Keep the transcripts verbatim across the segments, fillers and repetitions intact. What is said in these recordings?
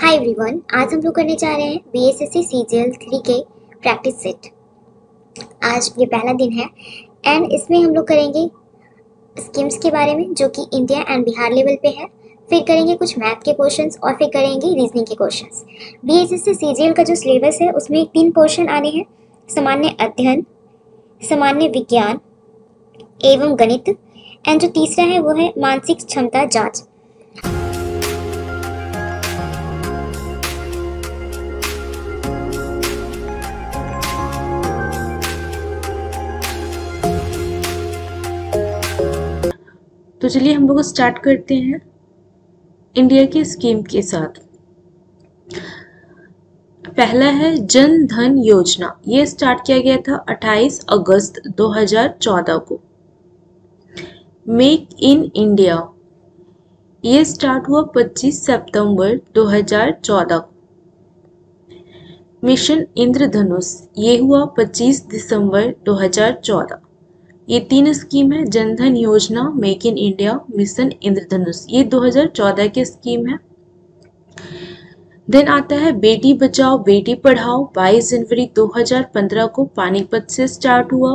Hi everyone, आज हम लोग करने जा रहे हैं बीएसएससी सीजीएल थ्री के प्रैक्टिस सेट। आज ये पहला दिन है एंड इसमें हम लोग करेंगे स्कीम्स के बारे में जो कि इंडिया एंड बिहार लेवल पे है। फिर करेंगे कुछ मैथ के क्वेश्चंस और फिर करेंगे रीजनिंग के क्वेश्चंस। बीएसएससी सीजीएल का जो सिलेबस है उसमें तीन पोर्शन आने हैं, सामान्य अध्ययन, सामान्य विज्ञान एवं गणित, एंड जो तीसरा है वो है मानसिक क्षमता जाँच। तो चलिए हम लोग स्टार्ट करते हैं इंडिया के स्कीम के साथ। पहला है जन धन योजना। ये स्टार्ट किया गया था अट्ठाईस अगस्त दो हज़ार चौदह को। मेक इन इंडिया ये स्टार्ट हुआ पच्चीस सितंबर दो हज़ार चौदह को। मिशन इंद्रधनुष ये हुआ पच्चीस दिसंबर दो हज़ार चौदह। ये तीन स्कीम है, जनधन योजना, make in India, mission Indradhanush. ये दो हज़ार चौदह की स्कीम है। देन आता है बेटी बचाओ बेटी पढ़ाओ। बाईस जनवरी दो हज़ार पंद्रह को पानीपत से स्टार्ट हुआ।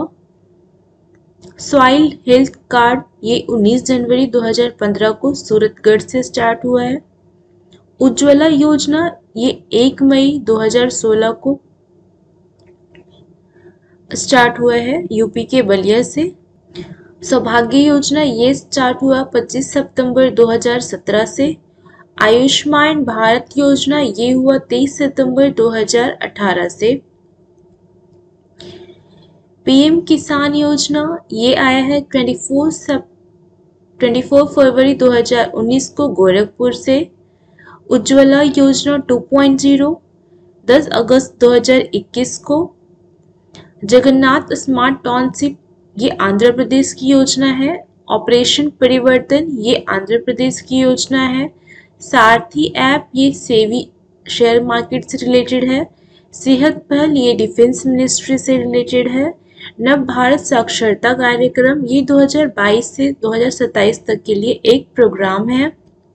सॉइल हेल्थ कार्ड ये उन्नीस जनवरी दो हज़ार पंद्रह को सूरतगढ़ से स्टार्ट हुआ है। उज्ज्वला योजना ये एक मई दो हज़ार सोलह को स्टार्ट हुआ है यूपी के बलिया से। सौभाग्य योजना ये स्टार्ट हुआ पच्चीस सितंबर दो हज़ार सत्रह से। आयुष्मान भारत योजना ये हुआ तेईस सितंबर दो हज़ार अठारह से। पीएम किसान योजना ये आया है चौबीस फरवरी दो हज़ार उन्नीस को गोरखपुर से। उज्ज्वला योजना टू पॉइंट ज़ीरो दस अगस्त दो हज़ार इक्कीस को। जगन्नाथ स्मार्ट टाउनशिप ये आंध्र प्रदेश की योजना है। ऑपरेशन परिवर्तन ये आंध्र प्रदेश की योजना है। सारथी ऐप ये सेवी शेयर मार्केट से रिलेटेड है। सेहत पहल ये डिफेंस मिनिस्ट्री से रिलेटेड है। नव भारत साक्षरता कार्यक्रम ये दो हज़ार बाईस से दो हज़ार सत्ताईस तक के लिए एक प्रोग्राम है।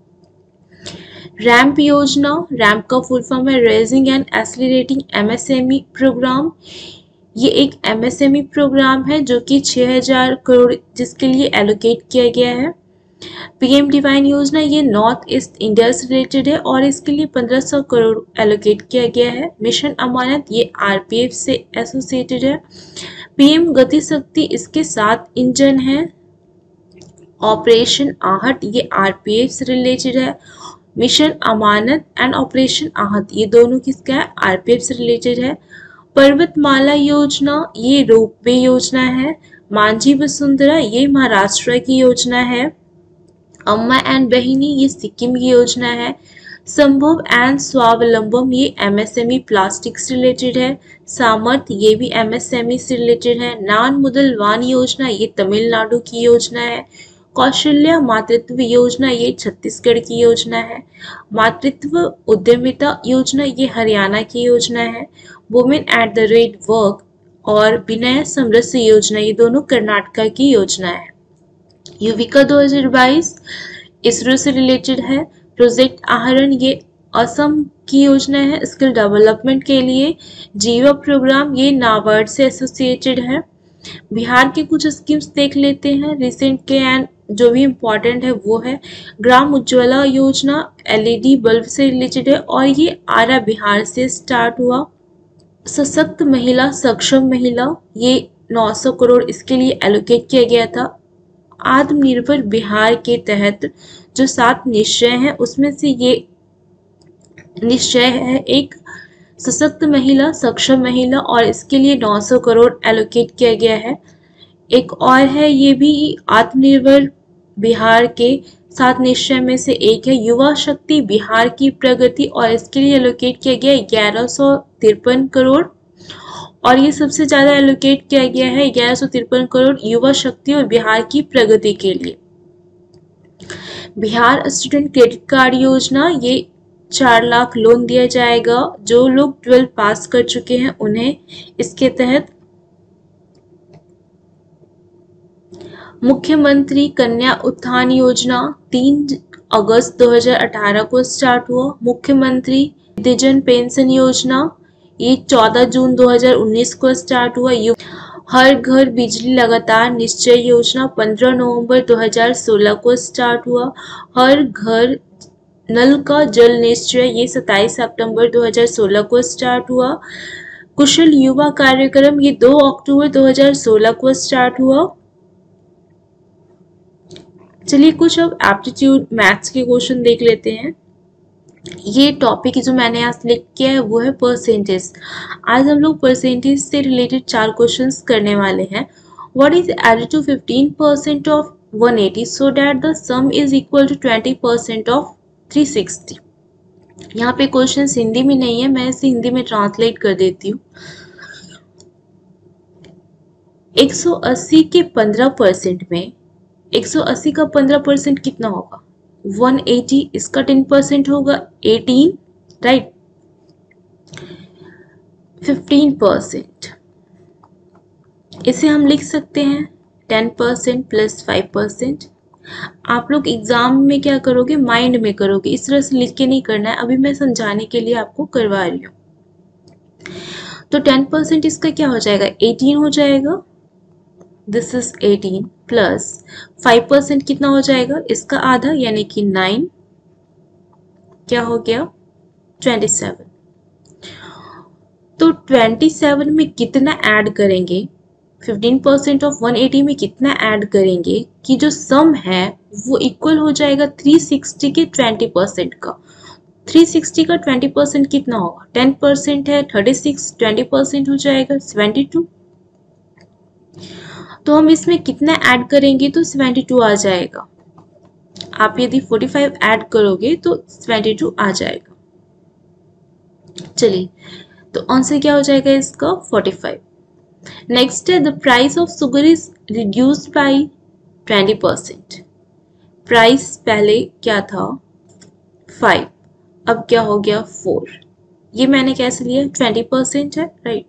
रैम्प योजना, रैम्प का फुल फॉर्म है raising and accelerating MSME programme. ये एक एमएसएमई प्रोग्राम है जो कि छह हज़ार करोड़ जिसके लिए एलोकेट किया गया है। पीएम डिवाइन योजना ये नॉर्थ ईस्ट इंडिया से रिलेटेड है और इसके लिए पंद्रह सौ करोड़ एलोकेट किया गया है। मिशन अमानत ये आरपीएफ से एसोसिएटेड है। पीएम गति शक्ति इसके सात इंजन है। ऑपरेशन आहट ये आरपीएफ से रिलेटेड है। मिशन अमानत एंड ऑपरेशन आहट ये दोनों किसका है, आरपीएफ से रिलेटेड है। पर्वतमाला योजना ये रोपवे योजना है। मांझी वसुंधरा ये महाराष्ट्र की योजना है। अम्मा एंड बहिनी ये सिक्किम की योजना है। संभव एंड स्वावलंबन ये एमएसएमई प्लास्टिक से रिलेटेड है। सामर्थ ये भी एमएसएमई से रिलेटेड है। नान मुदल वान योजना ये तमिलनाडु की योजना है। कौशल्या मातृत्व योजना ये छत्तीसगढ़ की योजना है। मातृत्व उद्यमिता योजना ये हरियाणा की योजना है। Women at the rate work और विनय समरस योजना ये दोनों कर्नाटक की योजना है। युविका दो हज़ार बाईस इसरो से रिलेटेड है। प्रोजेक्ट आहरण ये असम की योजना है स्किल डेवलपमेंट के लिए। जीवा प्रोग्राम ये नाबार्ड से एसोसिएटेड है। बिहार के कुछ स्कीम्स देख लेते हैं रिसेंट के एंड जो भी इम्पोर्टेंट है वो है ग्राम उज्ज्वला योजना एलईडी बल्ब से रिलेटेड है और ये आरा बिहार से स्टार्ट हुआ। सशक्त महिला सक्षम महिला ये नौ सौ करोड़ इसके लिए एलोकेट किया गया था। आत्मनिर्भर बिहार के तहत जो सात निश्चय हैं उसमें से ये निश्चय है एक सशक्त महिला सक्षम महिला और इसके लिए नौ सौ करोड़ एलोकेट किया गया है। एक और है ये भी आत्मनिर्भर बिहार के सात निश्चय में से एक है युवा शक्ति बिहार की प्रगति और इसके लिए एलोकेट किया गया ग्यारह सौ तिरपन करोड़ और ये सबसे ज्यादा एलोकेट किया गया है ग्यारह सौ तिरपन करोड़ युवा शक्ति और बिहार की प्रगति के लिए। बिहार स्टूडेंट क्रेडिट कार्ड योजना ये चार लाख लोन दिया जाएगा जो लोग ट्वेल्थ पास कर चुके हैं उन्हें। इसके तहत मुख्यमंत्री कन्या उत्थान योजना तीन अगस्त दो हज़ार अठारह को स्टार्ट हुआ। मुख्यमंत्री वृद्धजन पेंशन योजना ये चौदह जून दो हज़ार उन्नीस को स्टार्ट हुआ। हर घर बिजली लगातार निश्चय योजना पंद्रह नवंबर दो हज़ार सोलह को स्टार्ट हुआ। हर घर नल का जल निश्चय ये सत्ताईस सितंबर दो हज़ार सोलह को स्टार्ट हुआ। कुशल युवा कार्यक्रम ये दो अक्टूबर दो हज़ार सोलह को स्टार्ट हुआ। चलिए कुछ अब एप्टीट्यूड मैथ्स के क्वेश्चन देख लेते हैं। ये टॉपिक जो मैंने आज लिख किया है वो है परसेंटेज। आज हम लोग परसेंटेज से रिलेटेड चार क्वेश्चंस करने वाले हैं। What is added to fifteen percent of one eighty so that the sum is equal to twenty percent of three sixty. यहाँ पे क्वेश्चन हिंदी में नहीं है, मैं इसे हिंदी में ट्रांसलेट कर देती हूँ। एक सौ अस्सी के पंद्रह परसेंट में एक सौ अस्सी का पंद्रह परसेंट कितना होगा? एक सौ अस्सी। इसका टेन परसेंट होगा अठारह, राइट। फिफ्टीन परसेंट इसे हम लिख सकते हैं ten percent plus five percent. आप लोग एग्जाम में क्या करोगे, माइंड में करोगे, इस तरह से लिख के नहीं करना है। अभी मैं समझाने के लिए आपको करवा रही हूँ। तो टेन परसेंट इसका क्या हो जाएगा, अठारह हो जाएगा। दिस इज अठारह प्लस फाइव परसेंट कितना हो जाएगा, इसका आधा यानी कि नाइन, क्या हो गया सत्ताईस। तो सत्ताईस में कितना ऐड करेंगे, fifteen percent of one eighty में कितना ऐड करेंगे कि जो सम है वो इक्वल हो जाएगा थ्री सिक्सटी के ट्वेंटी परसेंट का। थ्री सिक्सटी का ट्वेंटी परसेंट कितना होगा, टेन परसेंट है थर्टी सिक्स, ट्वेंटी परसेंट हो जाएगा सेवेंटी टू। तो हम इसमें कितना ऐड करेंगे तो सेवेंटी टू आ जाएगा। आप यदि फोर्टी फाइव ऐड करोगे तो सेवेंटी टू आ जाएगा। चलिए तो आंसर क्या हो जाएगा इसका फोर्टी फाइव। नेक्स्ट है the price of sugar is reduced by twenty percent. Price पहले क्या था फाइव, अब क्या हो गया फोर। ये मैंने कैसे लिया, ट्वेंटी परसेंट है, राइट।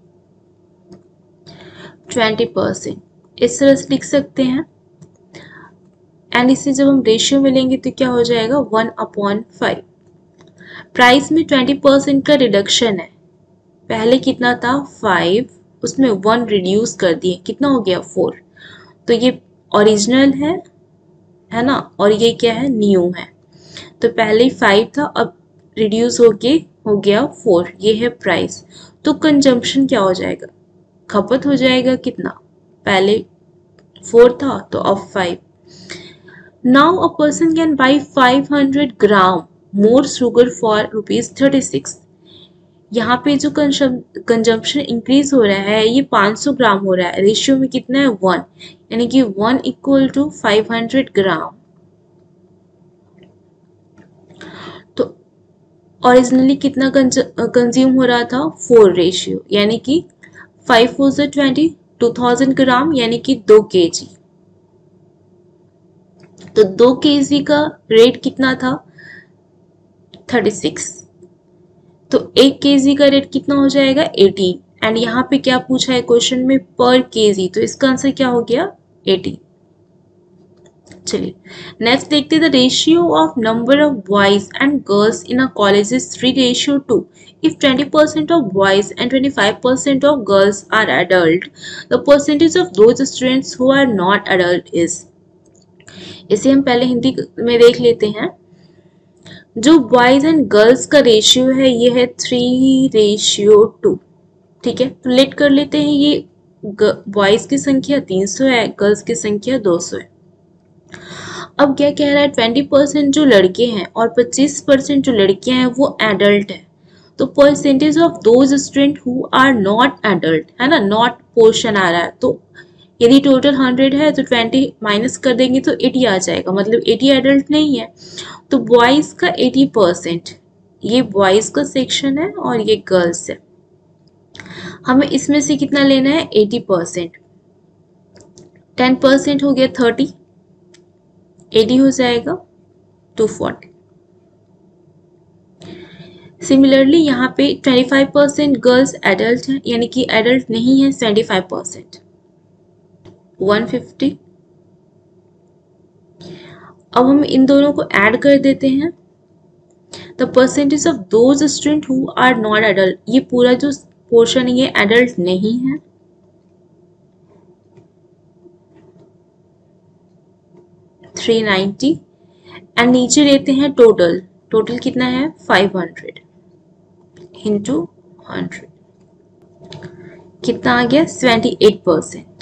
ट्वेंटी परसेंट इस तरह से लिख सकते हैं। एंड इसे जब हम रेशियो में लेंगे तो क्या हो जाएगा वन अपॉन फाइव। प्राइस में ट्वेंटी परसेंट का रिडक्शन है। पहले कितना था फाइव, उसमें वन रिड्यूस कर दिए, कितना हो गया फोर। तो ये ओरिजिनल है है ना, और ये क्या है न्यू है। तो पहले फाइव था, अब रिड्यूस होके हो गया फोर, ये है प्राइस। तो कंजम्पशन क्या हो जाएगा, खपत हो जाएगा कितना, पहले फोर था तो अब five. Now a person can buy five hundred gram more sugar for rupees thirty six. यहाँ पे जो कंजम्पशन इंक्रीज हो रहा है ये पाँच सौ ग्राम हो रहा है। रेशियो में कितना है वन, यानी कि one equal to five hundred gram. तो ओरिजिनली कितना कंज्यूम हो रहा था फोर, रेशियो यानी कि फाइव फोर से ट्वेंटी, टू थाउजेंड ग्राम यानी कि दो केजी। तो दो केजी का रेट कितना था थर्टी सिक्स, तो एक केजी का रेट कितना हो जाएगा एटीन। एंड यहाँ पे क्या पूछा है क्वेश्चन में पर केजी, तो इसका आंसर क्या हो गया एटीन। चलिए नेक्स्ट देखते हैं the ratio of number of boys and girls in a college is three ratio two. If twenty percent of boys and twenty-five percent of girls are adult, the percentage of those students who are not adult is। इसे हम पहले हिंदी में देख लेते हैं। जो boys and girls का ratio है ये है थ्री रेशियो टू, ठीक है। तो लेट कर लेते हैं, ये बॉयज की संख्या तीन सौ है, गर्ल्स की संख्या दो सौ है। अब क्या कह रहा है, ट्वेंटी परसेंट जो लड़के हैं और पच्चीस परसेंट जो लड़कियां हैं वो एडल्ट है। तो percentage of those student who are not adult, है ना, नॉट पोर्शन आ रहा है। तो यदि टोटल हंड्रेड है तो ट्वेंटी माइनस कर देंगे तो एटी आ जाएगा, मतलब एटी एडल्ट नहीं है। तो बॉयज का एटी परसेंट, ये बॉयज का सेक्शन है और ये गर्ल्स है। हमें इसमें से कितना लेना है एटी परसेंट। टेन परसेंट हो गया थर्टी, एटी हो जाएगा टू फोर्टी। सिमिलरली यहाँ पे twenty five percent girls adult हैं, यानी कि एडल्ट नहीं है seventy five percent, one fifty. अब हम इन दोनों को ऐड कर देते हैं। The percentage of those student who are not adult, ये पूरा जो पोर्शन ये एडल्ट नहीं है, थ्री नाइंटी, एंड नीचे लेते हैं टोटल। टोटल कितना है फाइव हंड्रेड इंटू हंड्रेड, कितना आ गया सेवेंटी एट परसेंट।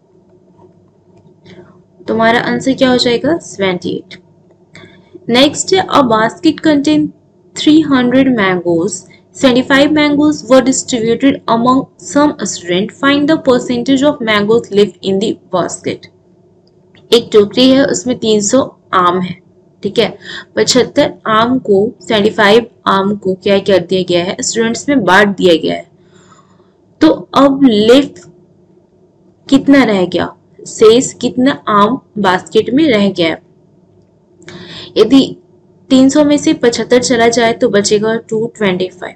तुम्हारा आंसर क्या हो जाएगा सेवेंटी एट। नेक्स्ट है a basket contain three hundred mangoes, seventy five mangoes were distributed among some student, find the percentage of mangoes lived in the basket. एक टोकरी है उसमें तीन सौ आम है, ठीक है, पचहत्तर आम को पचहत्तर आम को क्या कर दिया गया है स्टूडेंट्स में बांट दिया गया है। तो अब लिफ्ट कितना रह गया, शेष कितना आम बास्केट में रह गया। यदि तीन सौ में से पचहत्तर चला जाए तो बचेगा टू ट्वेंटी फाइव।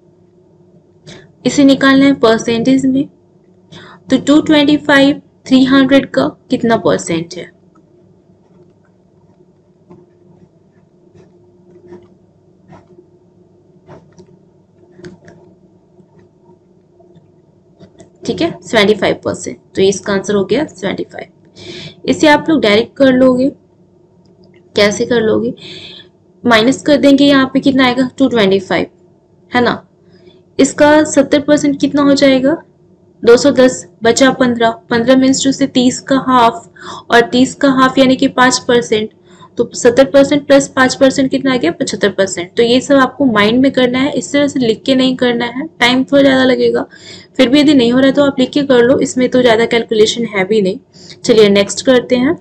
इसे निकालना है परसेंटेज में, तो two twenty five three hundred का कितना परसेंट है, ठीक है सेवेंटी फाइव परसेंट। तो इसका आंसर हो गया सेवेंटी फाइव। इसे आप लोग डायरेक्ट कर लोगे, कैसे कर लोगे, माइनस कर देंगे, यहाँ पे कितना आएगा टू ट्वेंटी फाइव है ना, इसका सत्तर परसेंट कितना हो जाएगा दो सौ दस, बचा पंद्रह, पंद्रह मीन्स टू से तीस का हाफ, और तीस का हाफ यानी कि पाँच परसेंट, तो सत्तर परसेंट प्लस पाँच परसेंट कितना आ गया पचहत्तर परसेंट। तो ये सब आपको माइंड में करना है, इस तरह से लिख के नहीं करना है, टाइम थोड़ा ज्यादा लगेगा। फिर भी यदि नहीं हो रहा है तो आप लिख के कर लो, इसमें तो ज्यादा कैलकुलेशन है भी नहीं। चलिए नेक्स्ट करते हैं।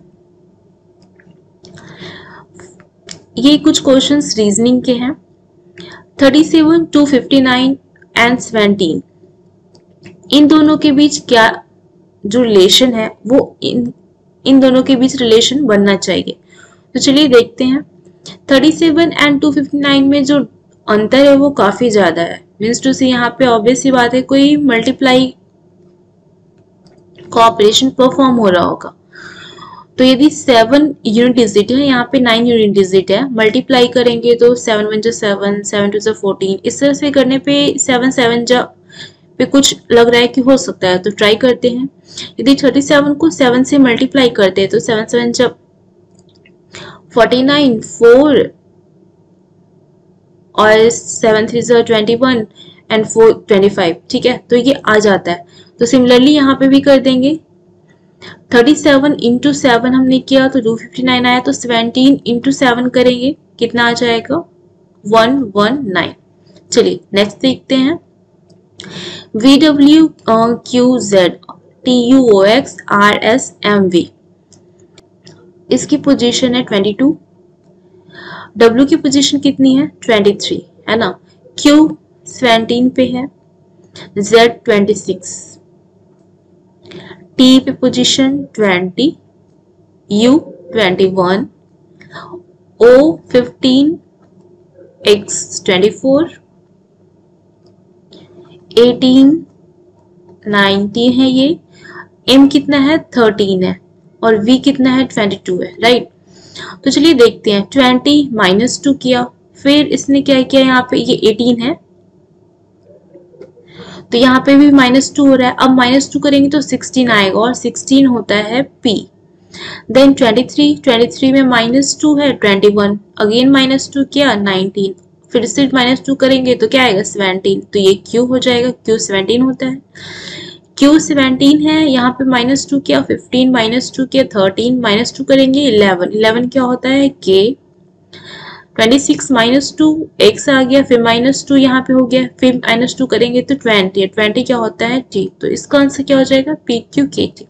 ये कुछ क्वेश्चंस रीजनिंग के हैं। Thirty seven, two fifty nine and seventeen, इन दोनों के बीच क्या जो रिलेशन है वो इन इन दोनों के बीच रिलेशन बनना चाहिए। तो चलिए देखते हैं। Thirty seven and two fifty nine में जो अंतर है वो काफी ज्यादा है, मीन्स टू से यहाँ पे ऑब्वियस सी बात है कोई मल्टीप्लाई का ऑपरेशन परफॉर्म हो रहा होगा। तो यदि सेवन यूनिट डिजिट है, यहाँ पे नाइन यूनिट डिजिट है, मल्टीप्लाई करेंगे तो सेवन वन जो सेवन, सेवन टू जो फोर्टीन, इस तरह से करने पे सेवन सेवन जा पे कुछ लग रहा है कि हो सकता है, तो ट्राई करते हैं। यदि थर्टी सेवन को सेवन से मल्टीप्लाई करते हैं तो सेवन सेवन जब फोर्टी नाइन, फोर और सेवन थ्री जो twenty one and four twenty five, ठीक है, तो ये आ जाता है। तो सिमिलरली यहाँ पे भी कर देंगे। थर्टी सेवन इंटू सेवन हमने किया तो टू फिफ्टी नाइन आया, तो सेवनटीन इंटू सेवन करेंगे कितना आ जाएगा वन वन नाइन। चलिए नेक्स्ट देखते हैं। V W Q Z T U O X R S M V, इसकी पोजीशन है ट्वेंटी टू, W की पोजीशन कितनी है ट्वेंटी थ्री है ना, Q सेवनटीन पे है, Z ट्वेंटी सिक्स, T पे position twenty, U twenty one, O fifteen, X twenty four, eighteen, nineteen है ये, M कितना है थर्टीन है, और V कितना है ट्वेंटी टू है, राइट। तो चलिए देखते हैं। ट्वेंटी माइनस टू किया, फिर इसने क्या किया, यहाँ पे ये एटीन है तो यहाँ पे भी माइनस टू हो रहा है। अब माइनस टू करेंगे तो सिक्सटीन आएगा, और सिक्सटीन होता है P। Then twenty three, twenty three में माइनस टू है twenty one, again minus two किया नाइनटीन, फिर से माइनस टू करेंगे तो क्या आएगा सेवनटीन, तो ये Q हो जाएगा, Q सेवनटीन होता है। Q सेवनटीन है, यहाँ पे माइनस टू किया फिफ्टीन, माइनस टू किया थर्टीन, माइनस टू करेंगे इलेवन, इलेवन क्या होता है K। Twenty six minus two X आ गया, फिर माइनस टू यहाँ पे हो गया, फिर माइनस टू करेंगे तो ट्वेंटी, ट्वेंटी क्या होता है T। तो इसका आंसर क्या हो जाएगा P Q K T।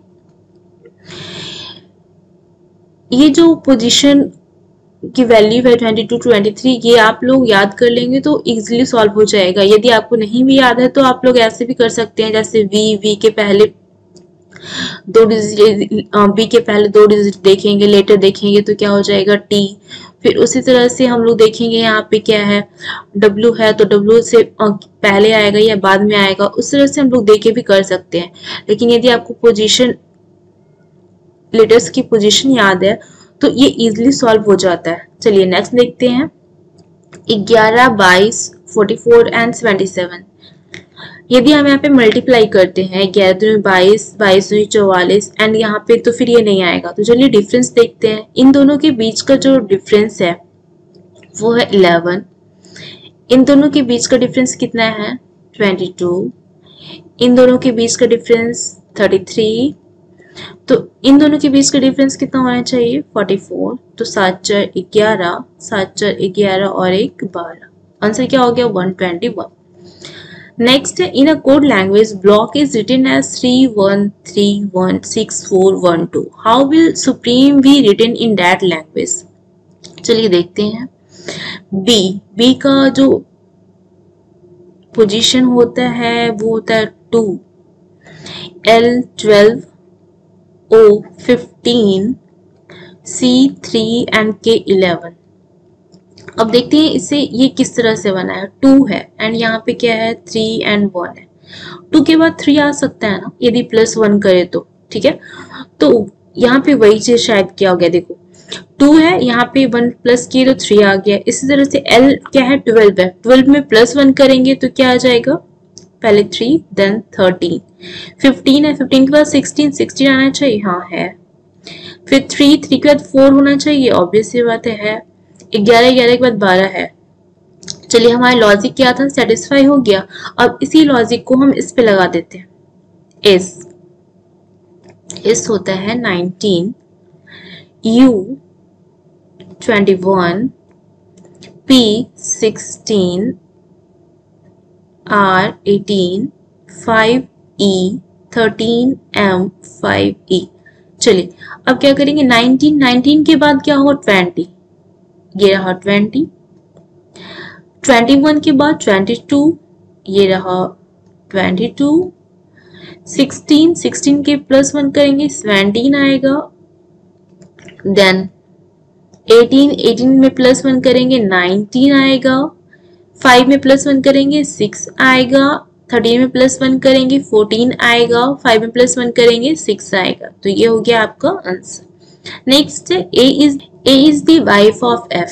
ये जो पोजीशन की वैल्यू है ट्वेंटी टू, ट्वेंटी थ्री, ये आप लोग याद कर लेंगे तो इजीली सॉल्व हो जाएगा। यदि आपको नहीं भी याद है तो आप लोग ऐसे भी कर सकते हैं, जैसे V, V के पहले दो डिजिट, B के पहले दो डिजिट देखेंगे, लेटर देखेंगे तो क्या हो जाएगा T। फिर उसी तरह से हम लोग देखेंगे यहाँ पे क्या है W है, तो W से पहले आएगा या बाद में आएगा, उस तरह से हम लोग देखे भी कर सकते हैं। लेकिन यदि आपको पोजीशन, लेटर्स की पोजीशन याद है तो ये इजीली सॉल्व हो जाता है। चलिए नेक्स्ट देखते हैं, ग्यारह, बाईस, forty four and seventy seven. यदि हम यहाँ पे मल्टीप्लाई करते हैं, ग्यारह दूनी बाईस, बाईस दूनी चौवालीस एंड यहाँ पे तो फिर ये नहीं आएगा। तो चलिए डिफरेंस देखते हैं। इन दोनों के बीच का जो डिफरेंस है वो है इलेवन। इन दोनों के बीच का डिफरेंस कितना है, ट्वेंटी टू। इन दोनों के बीच का डिफरेंस थर्टी थ्री। तो इन दोनों के बीच का डिफरेंस कितना होना चाहिए, फोर्टी फोर। तो सात चार ग्यारह, सात चार ग्यारह और एक बारह। आंसर क्या हो गया, वन ट्वेंटी वन। नेक्स्ट है, in a code language block is written as three one three one six four one two. How will supreme be written in that language. चलिए देखते हैं। बी बी का जो position होता है वो होता है two, L twelve, O fifteen, C three and K eleven. अब देखते हैं इसे ये किस तरह से बना है। टू है एंड यहाँ पे क्या है, थ्री एंड वन है। टू के बाद थ्री आ सकता है ना, यदि प्लस वन करे तो, ठीक है। तो यहाँ पे वही चीज शायद क्या हो गया, देखो टू है, यहाँ पे वन प्लस किए तो थ्री आ गया। इसी तरह से एल क्या है, ट्वेल्व है, ट्वेल्व में प्लस वन करेंगे तो क्या आ जाएगा, पहले थ्री देन थर्टीन। फिफ्टीन है, फिफ्टीन के बाद सिक्सटीन, सिक्सटीन आना चाहिए, हाँ है। फिर थ्री, थ्री के बाद फोर होना चाहिए, ऑब्वियस सी बात है। ग्यारह, ग्यारह के बाद बारह है। चलिए हमारा लॉजिक क्या था, सेटिस्फाई हो गया। अब इसी लॉजिक को हम इस पे लगा देते हैं। एस एस होता है nineteen, U twenty one, P sixteen, R eighteen, five E thirteen, M five E. चलिए अब क्या करेंगे, नाइनटीन, नाइनटीन के बाद क्या होगा, ट्वेंटी, ये रहा ट्वेंटी। ट्वेंटी वन के बाद ट्वेंटी टू, ये रहा ट्वेंटी टू। सिक्सटीन, सिक्सटीन के प्लस वन करेंगे सेवेंटीन आएगा। देन एटीन, एटीन में प्लस वन करेंगे नाइनटीन आएगा। फाइव में प्लस वन करेंगे सिक्स आएगा। थर्टीन में प्लस वन करेंगे फोर्टीन आएगा। फाइव में प्लस वन करेंगे सिक्स आएगा। तो ये हो गया आपका आंसर। नेक्स्ट है, A is A is the wife of F.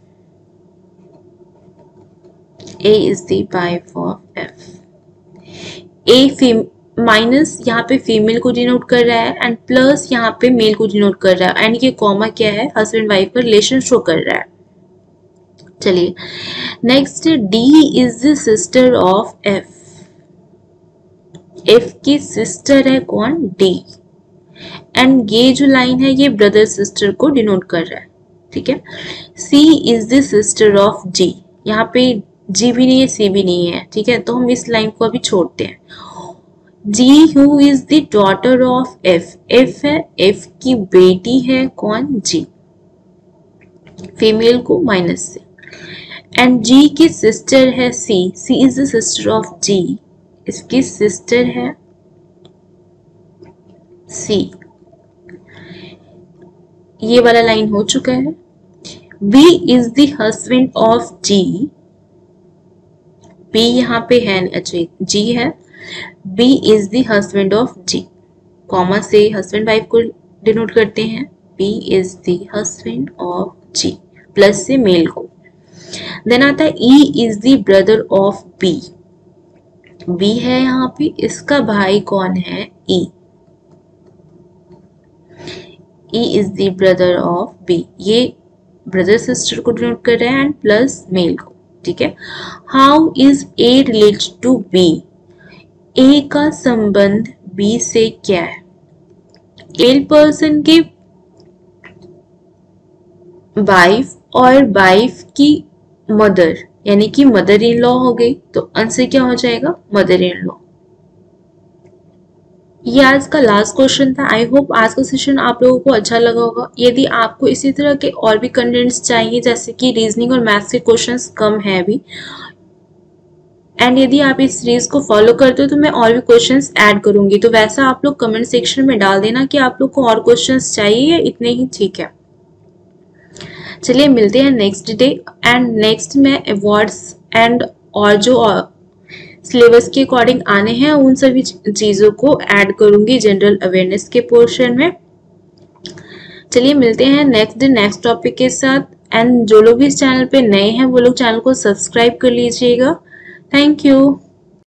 A is the wife of F. A फीम माइनस यहाँ पे फीमेल को डिनोट कर रहा है एंड प्लस यहाँ पे मेल को डिनोट कर रहा है एंड ये कॉमा क्या है, हस्बैंड वाइफ का रिलेशन शो कर रहा है। चलिए next, D is the sister of F. F की सिस्टर है कौन, डी। एंड ये जो लाइन है ये ब्रदर सिस्टर को डिनोट कर रहा है, ठीक है। C is the sister of G. यहाँ पे जी भी नहीं है, सी भी नहीं है, ठीक है, तो हम इस लाइन को अभी छोड़ते हैं। G who is the daughter of F. F है, एफ की बेटी है कौन, जी, फीमेल को माइनस से। एंड जी की सिस्टर है C. C is the sister of G, इसकी सिस्टर है सी। ये वाला लाइन हो चुका है। B is the husband of G. B यहाँ पे है, अच्छा जी है। B is the husband of G, comma से हस्बैंड वाइफ को डिनोट करते हैं। B is the husband of G, plus से मेल को। देन आता है E is the brother of B. B है यहाँ पे, इसका भाई कौन है, E. E is the brother of B, ये ब्रदर सिस्टर को डिनोट कर रहा है एंड प्लस मेल को, ठीक है। How is A related to B. A का संबंध बी से क्या है, एल पर्सन की वाइफ और वाइफ की मदर, यानी कि मदर इन लॉ हो गई। तो आंसर क्या हो जाएगा, मदर इन लॉ। ये आज का लास्ट क्वेश्चन था। आई होप आज का सेशन आप लोगों को अच्छा लगा होगा। यदि आपको इसी तरह के और भी कंटेंट्स चाहिए, जैसे कि रीजनिंग और मैथ्स के क्वेश्चंस कम है अभी, एंड यदि आप इस सीरीज को फॉलो करते हो तो मैं और भी क्वेश्चंस ऐड करूंगी। तो वैसा आप लोग कमेंट सेक्शन में डाल देना कि आप लोग को और क्वेश्चंस चाहिए या इतने ही ठीक है। चलिए मिलते हैं नेक्स्ट डे। एंड नेक्स्ट में अवार्ड्स एंड और जो सिलेबस के अकॉर्डिंग आने हैं उन सभी चीजों को ऐड करूंगी जनरल अवेयरनेस के पोर्शन में। चलिए मिलते हैं नेक्स्ट डे नेक्स्ट टॉपिक के साथ। एंड जो लोग भी इस चैनल पे नए हैं वो लोग चैनल को सब्सक्राइब कर लीजिएगा। Thank you.